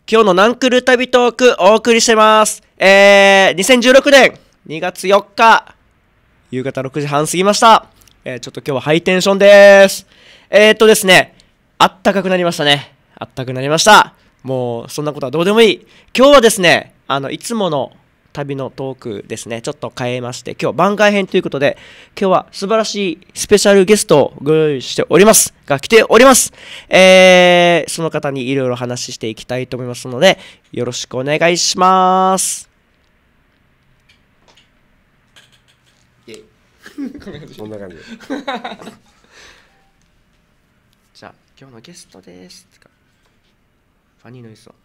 今日のナンクル旅トークお送りしてます。2016年2月4日、夕方6時半過ぎました。ちょっと今日はハイテンションです。ですね、あったかくなりましたね。あったかくなりました。もう、そんなことはどうでもいい。今日はですね、いつもの旅のトークですね、ちょっと変えまして、今日は番外編ということで、今日は素晴らしいスペシャルゲストをご用意しております。が来ております。その方にいろいろ話していきたいと思いますので、よろしくお願いします。 こんな感じ。 じゃあ、今日のゲストです。ファニーノイズを。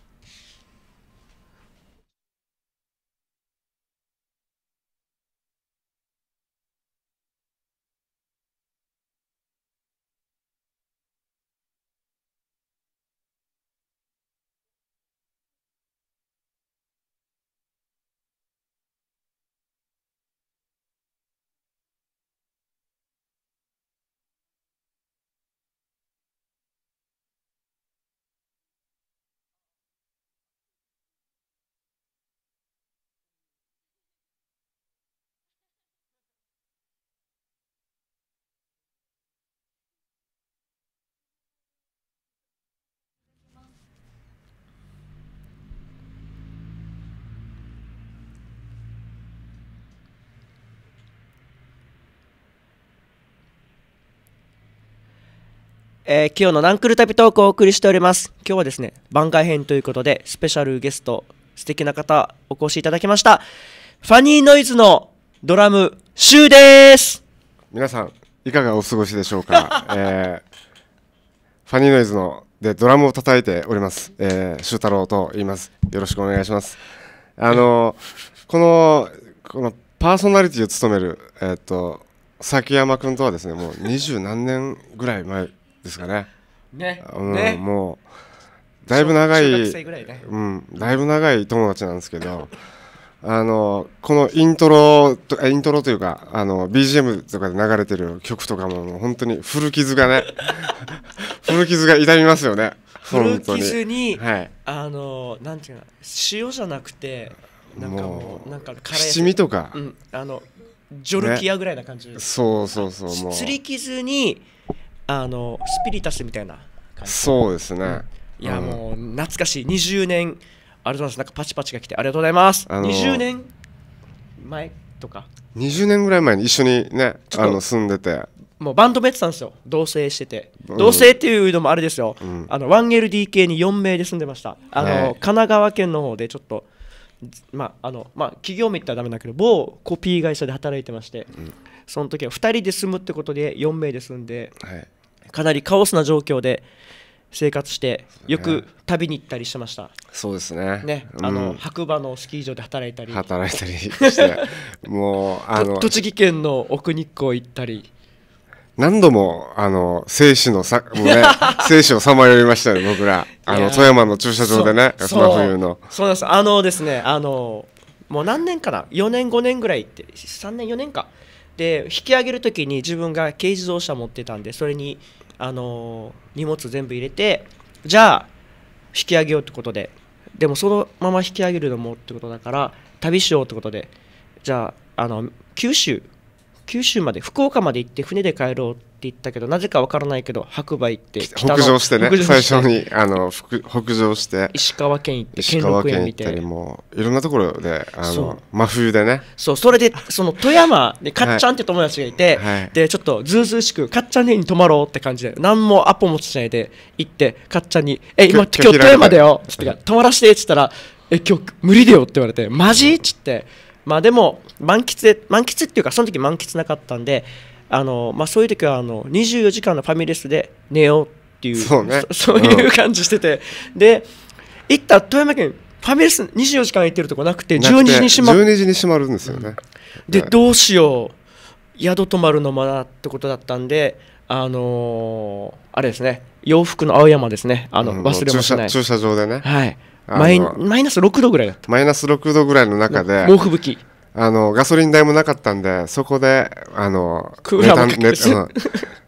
今日のナンクル旅トークをお送りしております。今日はですね、番外編ということで、スペシャルゲスト、素敵な方、お越しいただきました。ファニーノイズのドラム、シュウです。 皆さん、いかがお過ごしでしょうか。ファニーノイズのでドラムを叩いております。シュウ太郎と言います。よろしくお願いします。このパーソナリティを務める、崎山君とはですね、もう20何年ぐらい前ですかね。もうだいぶ長い、だいぶ長い友達なんですけど、このイントロというかBGM とかで流れてる曲とかも本当に古傷がね古傷が痛みますよね。 古傷に、 はい、 なんていうの、塩じゃなくてなんかもうなんか七味とか、 ジョルキアぐらいな感じ、ね、 そうもうすり傷にスピリタスみたいな感じ。 そうですね、 いや、もう懐かしい。20年ありがとうございます。なんかパチパチが来てありがとうございます。20年前とか 20年ぐらい前に一緒にね住んでて、 もうバンドもやってたんですよ。同棲してて、同棲っていうのもあれですよ、1LDK に4名で住んでました。神奈川県の方でちょっと企業名言ったらダメだけど某コピー会社で働いてまして、その時は2人で住むってことで4名で住んで、かなりカオスな状況で生活して、よく旅に行ったりしてました。 そうですね。 白馬のスキー場で働いたりしてもう栃木県の奥日光行ったり、 何度も生死をさまよいましたね、僕ら。富山の駐車場でね、真冬の。 そうなんです。ですね、もう何年かな、4年5年ぐらい行って、3年4年かで引き上げるときに自分が軽自動車持ってたんで、それに荷物全部入れて、じゃあ引き上げようってことで、でもそのまま引き上げるのもってことだから旅しようってことで、じゃあ九州まで、福岡まで行って船で帰ろうって言ったけど、なぜかわからないけど白馬行って北上してね、最初に北上して石川県行って兼六園見て、もういろんなところで真冬でね、 それでその富山でかっちゃんって友達がいて、でちょっとずうずうしくかっちゃんの家に泊まろうって感じで、何もアポもしないで行って、かっちゃんに今日富山だよっつって、泊まらせてっつったら今日無理だよって言われて、マジっつって、でも満喫っていうか、その時満喫なかったんで、そういう時は24時間のファミレスで寝ようっていう、そういう感じしてて、で行った富山県ファミレス24時間行ってるとこなくて、12時に閉まるんですよね。 でどうしよう、宿泊まるのもなってことだったんで、あれですね、洋服の青山ですね、忘れもしない駐車場でね、 マイナス6度ぐらいだった。 マイナス6度ぐらいの中で猛吹雪、 ガソリン代もなかったんで、そこでクーラ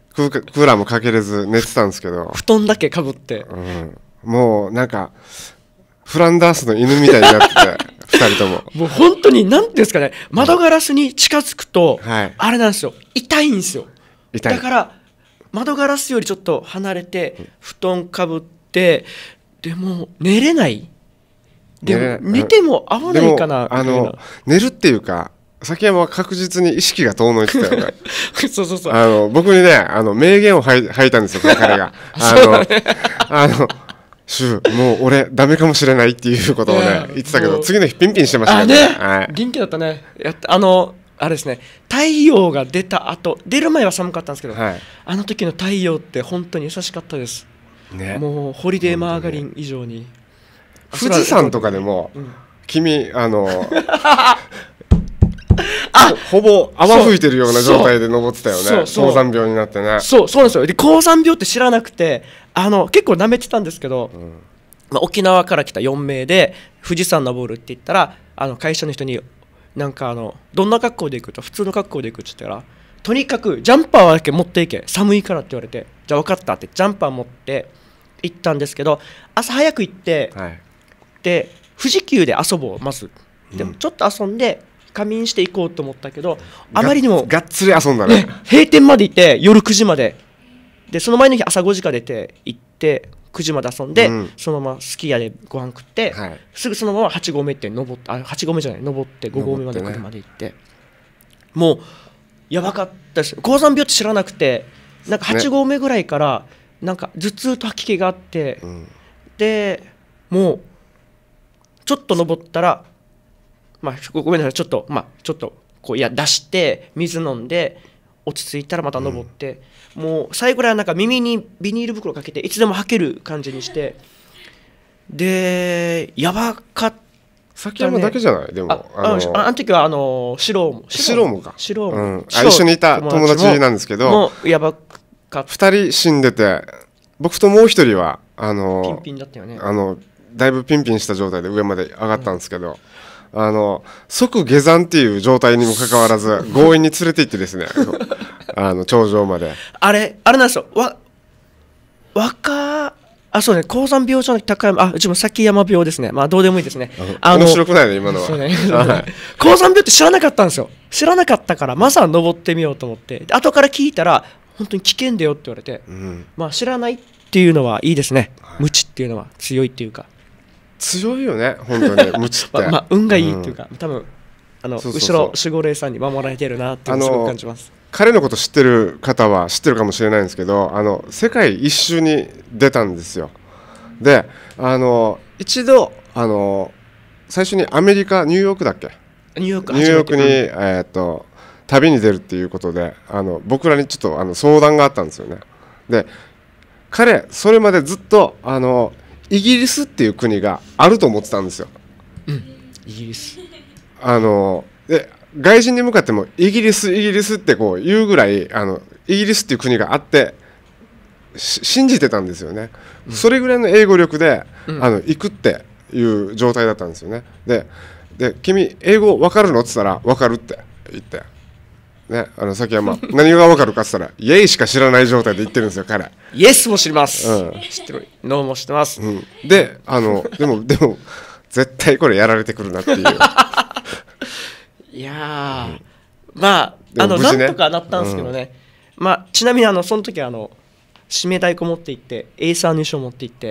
ーもかけれず寝てたんですけど、 布団だけかぶって、 もうなんかフランダースの犬みたいになってて2人とももう本当に何ていうんですかね、窓ガラスに近づくと、 はい、 あれなんですよ、痛いんですよ。 痛い。 だから窓ガラスよりちょっと離れて布団かぶって、でも寝れない。でも寝ても危ないかなみたいな。 寝るっていうか、崎山は確実に意識が遠のいてたよね。 そうそうそう。 僕にね、名言を吐いたんですよ、彼が。シュもう俺ダメかもしれないっていうことをね言ってたけど、次の日ピンピンしてましたね。 はい、元気だったね。あれですね、太陽が出た後、出る前は寒かったんですけど、はい、あの時の太陽って本当に優しかったです、ね、もうホリデーマーガリン以上に。 富士山とかでも、君ほぼ泡吹いてるような状態で登ってたよね。高山病になってね。 そうなんですよ。で高山病って知らなくて、結構舐めてたんですけど、沖縄から来た4名で富士山登るって言ったら、会社の人になんかどんな格好で行くと、普通の格好で行くって言ったら、とにかくジャンパーだけ持っていけ、寒いからって言われて、じゃあ分かったってジャンパー持って行ったんですけど、朝早く行って、はい、で富士急で遊ぼうまず。でもちょっと遊んで仮眠していこうと思ったけど、あまりにもがっつり遊んだね。 閉店まで行って夜9時までで、その前の日朝5時から出て行って9時まで遊んで、そのまますき家でご飯食って、はい、すぐそのまま8合目って登って、8合目じゃない、登って5合目まで車で行って、もうやばかったです。高山病って知らなくて、なんか8合目ぐらいからなんか頭痛と吐き気があって、でもうちょっと登ったら、ごめんなさい、ちょっとこう出して水飲んで落ち着いたらまた登って、もう最後らなんか耳にビニール袋かけていつでも履ける感じにして、でやばかったね。 崎山だけじゃない。でもあの時は白もか、 一緒にいた友達なんですけど、 もうやばかった。 2人死んでて、僕ともう一人はピンピンだったよね。 だいぶピンピンした状態で上まで上がったんですけど、即下山っていう状態にもかかわらず強引に連れて行ってですね頂上まであれなんですよ。そうね、高山病じゃなくて高山、うちも崎山病ですね。どうでもいいですね。 面白くないね今のは。 そうね高山病って知らなかったんですよ。知らなかったからまずは登ってみようと思って、後から聞いたら本当に危険だよって言われて、知らないっていうのはいいですね。無知っていうのは強いっていうか、 強いよね本当に無知って運がいいっていうか、多分後ろ守護霊さんに守られてるなっていうのをすごく感じます。 彼のこと知ってる方は知ってるかもしれないんですけど、世界一周に出たんですよ。で一度最初にアメリカニューヨークだっけ、 ニューヨークに、旅に出るっていうことで僕らにちょっと相談があったんですよね。で彼それまでずっとイギリスっていう国があると思ってたんですよ。 イギリスで外人に向かってもイギリスってこう言うぐらいイギリスっていう国があって信じてたんですよね。それぐらいの英語力で行くっていう状態だったんですよね。で君英語分かるのって言ったら分かるって言ってね、崎山何が分かるかって言ったらイエイしか知らない状態で言ってるんですよ彼。 イエスも知ります、知ってる、ノーも知ってます、 ででも絶対これやられてくるなっていういやなんとかなったんですけどね、ちなみにその時指名太鼓持って行ってエイサー入賞持って行って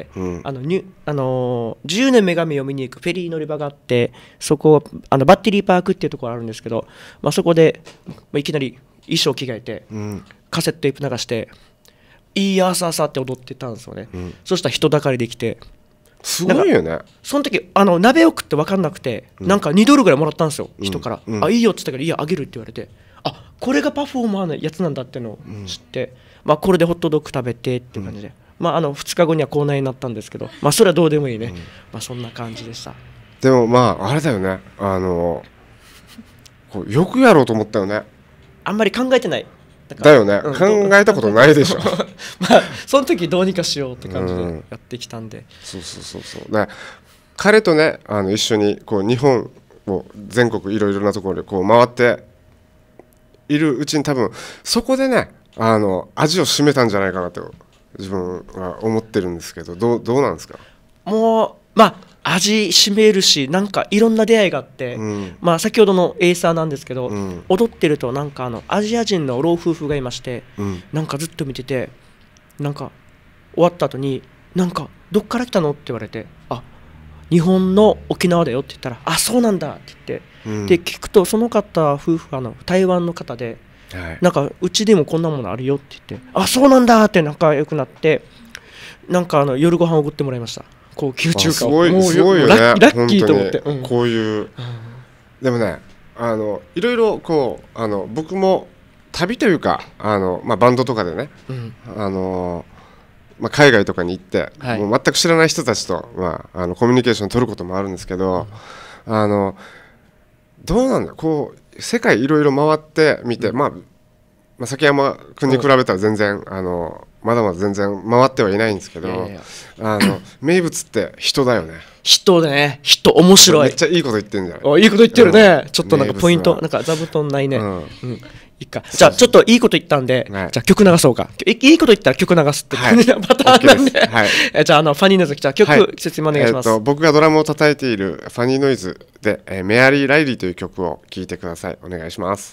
、10年女神を見に行くフェリー乗り場があって、そこバッテリーパークっていうところあるんですけど、そこで、いきなり衣装着替えて、カセットテープ流していい朝って踊ってたんですよね。そしたら人だかりできて、 すごいよね。 その時鍋を食って分かんなくて、なんか$2ぐらいもらったんですよ、人から。いいよって言ったから、いやあげるって言われて、これがパフォーマーのやつなんだっていうのを知って、これでホットドッグ食べてっていう感じで、2日後には口内になったんですけど、それはどうでもいいね。そんな感じでした。 でもあれだよね、こうよくやろうと思ったよね。 あんまり考えてない。 だよね、考えたことないでしょその時どうにかしようって感じでやってきたんで、 そうだ彼とね一緒にこう日本を全国いろいろなところでこう回っているうちに、多分そこでね味を占めたんじゃないかなと自分は思ってるんですけど、どうなんですか。 もう味しめるし、なんかいろんな出会いがあって、まあ先ほどのエイサーなんですけど、踊ってるとなんかアジア人の老夫婦がいまして、なんかずっと見てて、なんか終わった後になんかどっから来たのって言われて、あ、日本の沖縄だよって言ったら、あ、そうなんだって言って、で聞くとその方夫婦台湾の方で、なんかうちでもこんなものあるよって言って、あ、そうなんだって仲良くなって、なんか夜ご飯をおごってもらいました。高級中華を。 すごいよね。 ラッキーと思って、 こういう、でもね、いろいろこう僕も旅というかまあ、バンドとかでね、まあ、海外とかに行って、もう全く知らない人たちと、まあ、コミュニケーション取ることもあるんですけど、どうなんだ、こう世界いろいろ回ってみて、まあ、崎山君に比べたら全然まだまだ全然回ってはいないんですけど、名物って人だよね。 人面白い。 めっちゃいいこと言ってるんじゃない？ いいこと言ってるね。ちょっとなんかポイント、なんか座布団ないね。いいか。じゃあちょっといいこと言ったんで、じゃあ曲流そうか。いいこと言ったら曲流すって感じなパターンなんで。じゃあファニーノイズ、じゃあ曲説明お願いします。 僕がドラムを叩いているファニーノイズでメアリー・ライリーという曲を聴いてください。お願いします。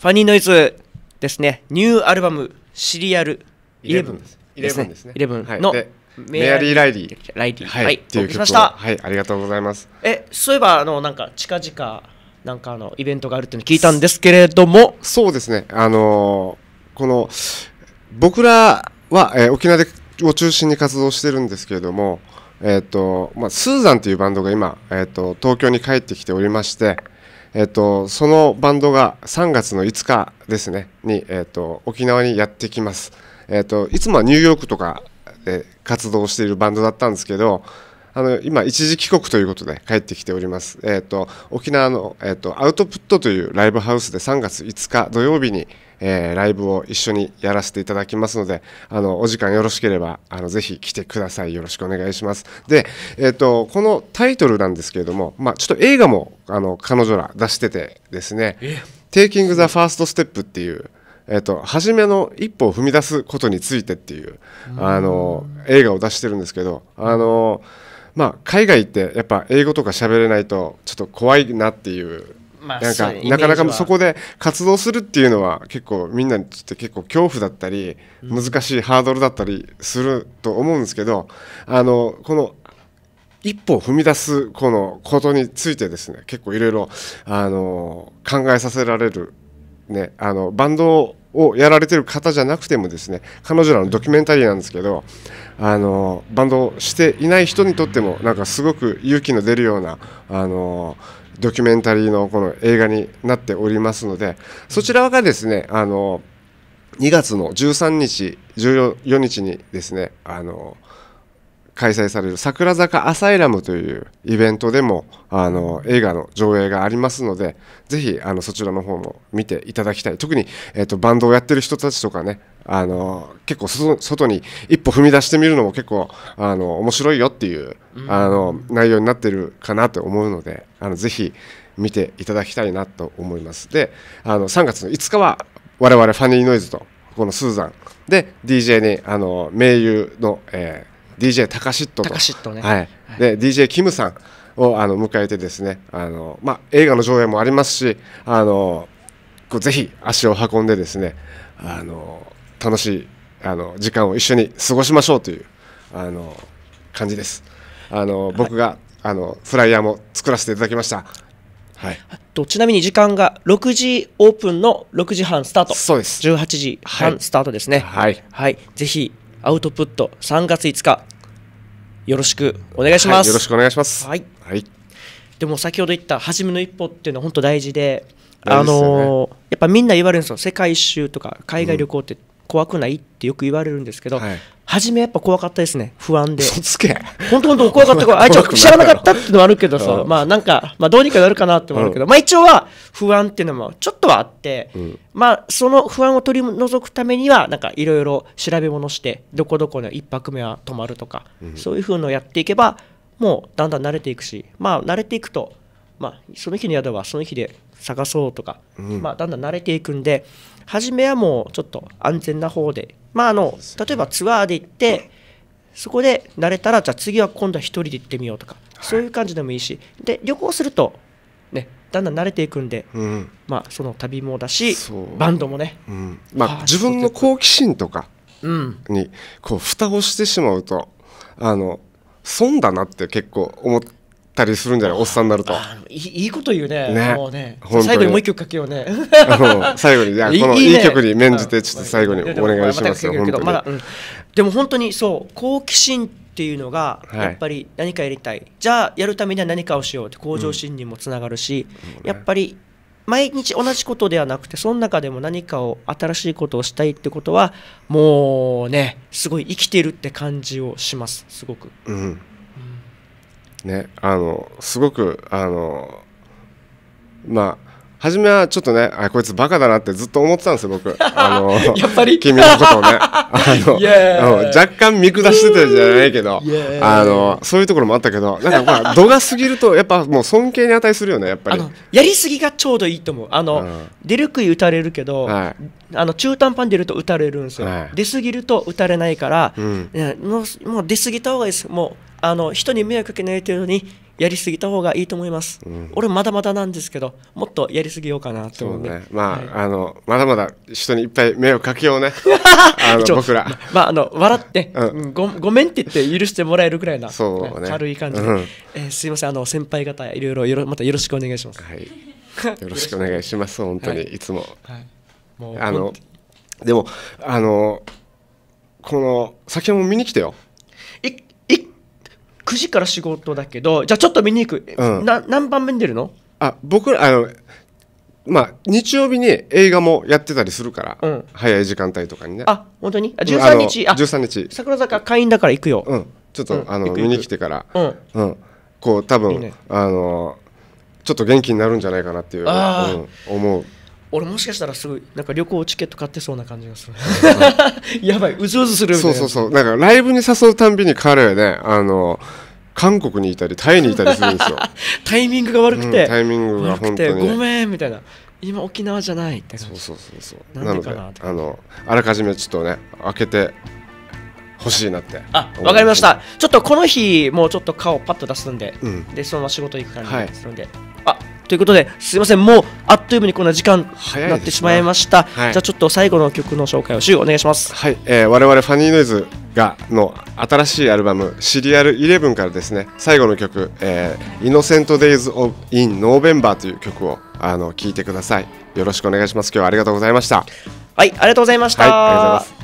ファニーノイズですね、ニューアルバムシリアル11 ですね。 11のメアリー・ライリー。 はい、 っていう曲を。 お送りしました。 はい、ありがとうございます。 そういえばなんか近々なんかイベントがあるっていうの聞いたんですけれども。 そうですね。この僕らは、沖縄を中心に活動してるんですけれども、スーザンというバンドが今、東京に帰ってきておりまして、そのバンドが3月の5日ですねに、沖縄にやってきます。いつもはニューヨークとかで活動しているバンドだったんですけど、今一時帰国ということで帰ってきております。沖縄の、アウトプットというライブハウスで3月5日土曜日に、ライブを一緒にやらせていただきますので、お時間よろしければぜひ来てください。よろしくお願いします。で、このタイトルなんですけれども、ちょっと映画も彼女ら出しててですね、Taking the First Step っていう初めの一歩を踏み出すことについてっていう映画を出してるんですけど、海外ってやっぱ英語とか喋れないとちょっと怖いなっていう、なかなかそこで活動するっていうのは結構みんなにとって結構恐怖だったり難しいハードルだったりすると思うんですけど、この一歩を踏み出すこのことについてですね、結構いろいろ考えさせられるね、バンドをやられてる方じゃなくてもですね、彼女らのドキュメンタリーなんですけど、バンドをしていない人にとってもなんかすごく勇気の出るようなドキュメンタリーのこの映画になっておりますので、そちらがですね2月の13日14日にですね開催される桜坂アサイラムというイベントでも映画の上映がありますので、ぜひそちらの方も見ていただきたい。特に、バンドをやってる人たちとかね、結構外に一歩踏み出してみるのも結構面白いよっていう内容になってるかなと思うので、ぜひ見ていただきたいなと思います。で3月の5日は我々ファニーノイズとこのスーザンで DJ に名優の、DJ タカシットと、 ね、 はい、で DJ キムさんを迎えてですね、映画の上映もありますし、ぜひ足を運んでですね楽しい時間を一緒に過ごしましょうという感じです。僕がフライヤーも作らせていただきました。はい、 ちなみに時間が6時オープンの6時半スタート。 そうです。 18時半スタートですね。 はい、 はい、ぜひアウトプット3月5日よろしくお願いします。 よろしくお願いします。 はい、 はい、 でも先ほど言った初めの一歩っていうのは本当大事で、やっぱみんな言われるんですよ。世界一周とか海外旅行って怖くないってよく言われるんですけど、初めやっぱ怖かったですね。不安で。 嘘つけ。 本当怖かったあいつ知らなかったっていうのはあるけどさ、なんかどうにかなるかなってもあるけど、一応は不安っていうのもちょっとはあって、その不安を取り除くためにはなんかいろいろ調べ物してどこどこの1泊目は泊まるとか、そういう風のをやっていけばもうだんだん慣れていくし、慣れていくとその日の宿はその日で探そうとか、だんだん慣れていくんで、初めはもうちょっと安全な方で、例えばツアーで行ってそこで慣れたら、じゃあ次は今度は一人で行ってみようとか、そういう感じでもいいし、で旅行するとねだんだん慣れていくんで、その旅もだしバンドもね、 自分の好奇心とかにこう蓋をしてしまうと損だなって結構思ったりするんじゃない、おっさんになると。 いいこと言うね。もうね、 最後にもう一曲かけようね。 最後に、じゃあこのいい曲に免じてちょっと最後にお願いしますよ。本当に。 でも本当にそう、好奇心っていうのがやっぱり何かやりたい、じゃあやるためには何かをしようって向上心にもつながるし、やっぱり毎日同じことではなくて、その中でも何かを新しいことをしたいってことはもうね、すごい生きてるって感じをします。すごく。 ね、すごく初めはちょっとね、こいつバカだなってずっと思ってたんですよ、僕。 やっぱり君のことをね若干見下してたじゃないけどそういうところもあったけど、なんか度が過ぎるとやっぱもう尊敬に値するよね、やっぱり。 やりすぎがちょうどいいと思う。出る杭打たれるけど、中途半端に出ると打たれるんですよ。出過ぎると打たれないから、もう出過ぎた方がいいです。もう人に迷惑かけない程度にやりすぎた方がいいと思います、俺まだまだなんですけど、もっとやりすぎようかなと思うんで、 そうね、まあ、まだまだ人にいっぱい迷惑かけようね僕ら笑って、ごめんって言って許してもらえるぐらいな、 そうね、 軽い感じで、すいません、先輩方いろいろまたよろしくお願いします。 はい、よろしくお願いします本当に、いつも、 もうでもこの先も見に来てよ。 9時から仕事だけど、じゃあちょっと見に行く、何番目に出るの？ 僕らまあ日曜日に映画もやってたりするから、早い時間帯とかにね。 本当に13日、 13日桜坂会員だから行くよ。 ちょっと見に来てから、こう多分ちょっと元気になるんじゃないかなっていう思う。 俺もしかしたらすごいなんか旅行チケット買ってそうな感じがするやばい、うずうずするみたいな。 そうなんかライブに誘うたんびに彼はね韓国にいたりタイにいたりするんですよタイミングが悪くて、 タイミングが本当にごめんみたいな、今沖縄じゃないって感じ。 そうなんでかなのであらかじめちょっとね開けて欲しいなって。 わかりました。ちょっとこの日もうちょっと顔パッと出すんで、でそのまま仕事行く感じでするんで、ということですいません、もうあっという間にこんな時間になってしまいました。じゃあちょっと最後の曲の紹介をお願いします。 はい、我々ファニーノイズの新しいアルバムシリアル11からですね、最後の曲、Innocent Days of in November という曲を聴いてください。よろしくお願いします。今日はありがとうございました。 はい、ありがとうございました。 はい、ありがとうございます。